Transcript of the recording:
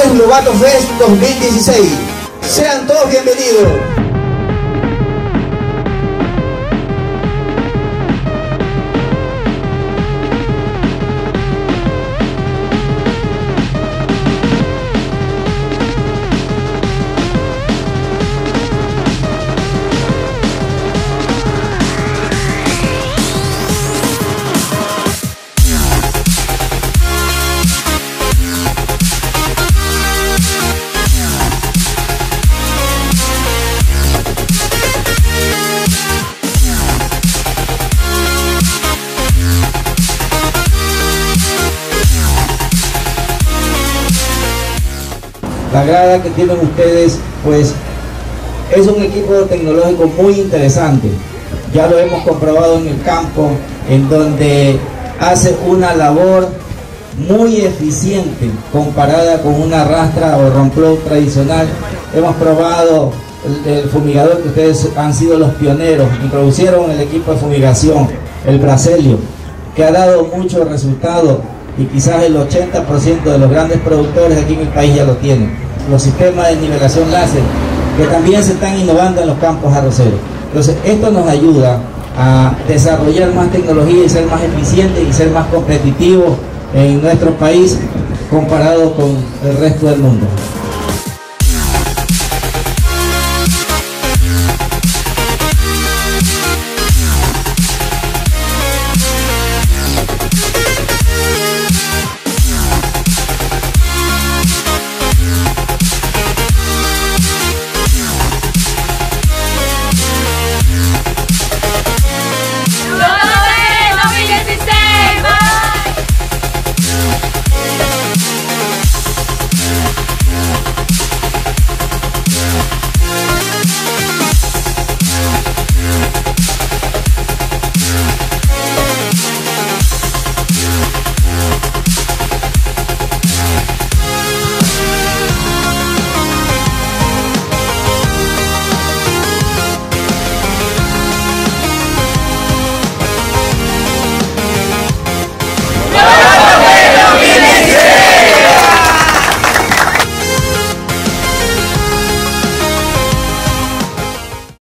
Flores Lobato Fest 2016. Sean todos bienvenidos. La grada que tienen ustedes, pues, es un equipo tecnológico muy interesante. Ya lo hemos comprobado en el campo, en donde hace una labor muy eficiente comparada con una rastra o romplón tradicional. Hemos probado el fumigador que ustedes han sido los pioneros, introducieron el equipo de fumigación, el Braselio, que ha dado mucho resultado y quizás el 80% de los grandes productores aquí en el país ya lo tienen. Los sistemas de nivelación láser, que también se están innovando en los campos arroceros. Entonces, esto nos ayuda a desarrollar más tecnología y ser más eficientes y ser más competitivos en nuestro país comparado con el resto del mundo.